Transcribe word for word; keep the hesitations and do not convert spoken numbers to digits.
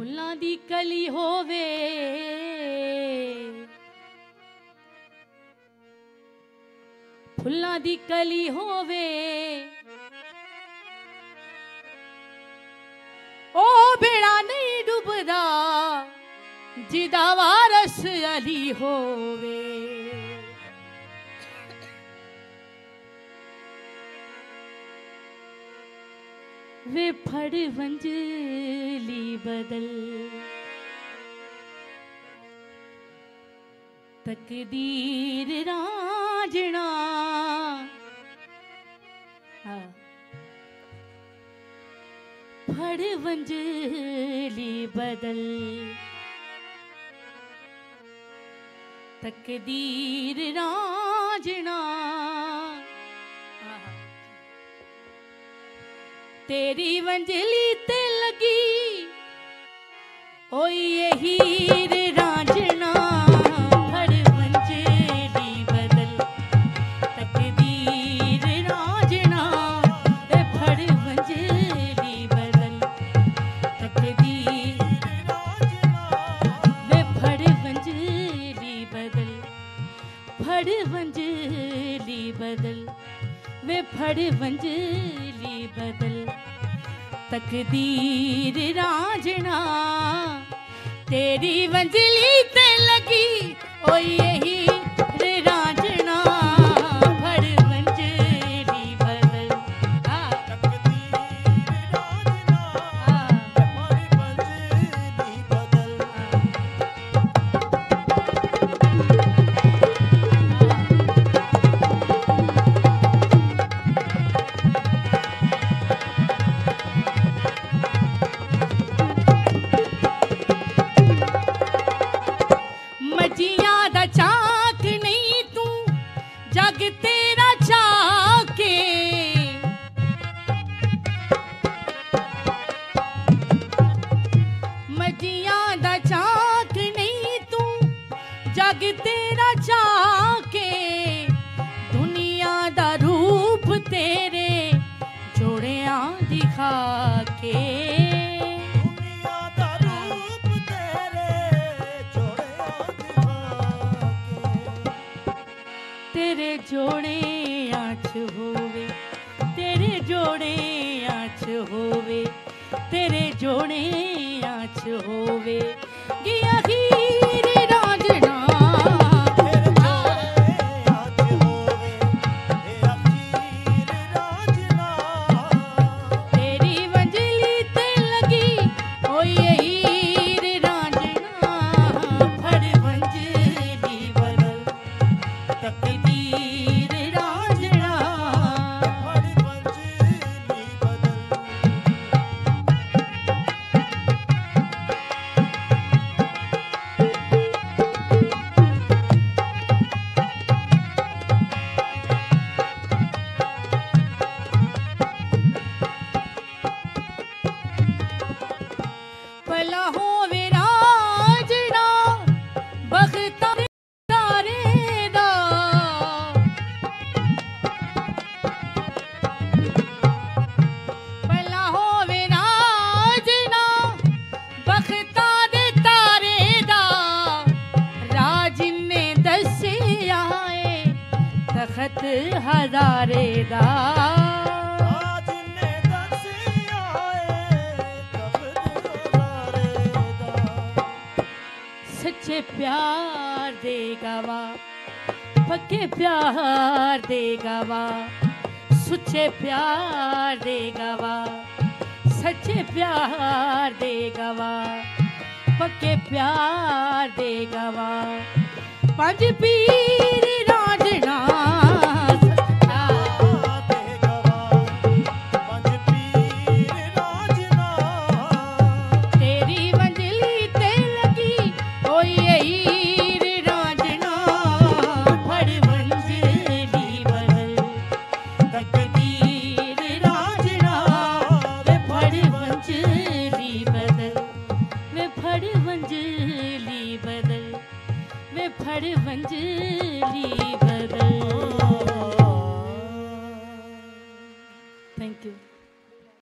फुल्लां दी कली होवे फुल्लां दी कली होवे ओ बेड़ा नहीं डुबदा जिदा वारस अली होवे। वे फड़ वंजली बदल तकदीर रांझना फड़ वंजली बदल तकदीर रांझना तेरी वंजली ते लगी ओ ये हीर रांझना फड़ वंजली बदल तकदीर रांझना ए फड़ वंजली बदल तकदीर रांझना वे फड़ वंजली बदल फड़ वंजली बदल वे फड़ वंजली बदल तकदीर रांझना तेरी वंजली ते लगी ओ यही रांझना फड़ वंजली बदल तकदीर रांझना फड़ वंजली बदल। जग तेरा चाके मजियां दा चाक नहीं तू जग तेरा चाके दुनिया दा रूप तेरे जोड़ियां दिखा के दुनिया दा रूप तेरे जोड़ियां दिखा के तेरे जोड़े आँच होवे तेरे जोड़े आँच होवे तेरे जोड़े आँच होवे गिया हीर रांझना तेरे जोड़े आँच होवे गिया हीर रांझना तेरी वंजली ते लगी ओ ये हीर रांझना फड़ वंजली बदल तकदीर रांझना फड़ वंजली बदल। भला होवे रांझना बख्ता तखत हजारे दा आज ने दसिया तखत हजारे दा सच्चे प्यार दे गवा पक्के प्यार दे गवा सुच्चे प्यार दे गवा सच्चे प्यार दे गवा पक्के प्यार दे गवा पंज पीर रांझना तेरी वंजली ते लगी ओ ये हीर रांझना फड़ वंजली बदल तकदीर रांझना वे फड़ वंजली बदल वे फड़ वंजली बदल वे फड़ वंजली बदल। Thank you.